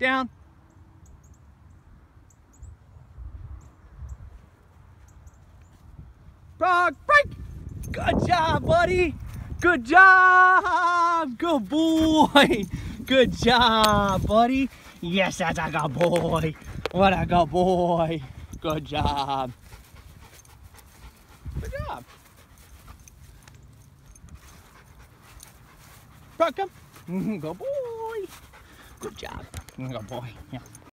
Down. Prague, break. Good job, buddy. Good job. Good boy. Good job, buddy. Yes, that's a good boy. What a good boy. Good job. Good job. Prague, come. Good boy. Good job. Good boy. Yeah.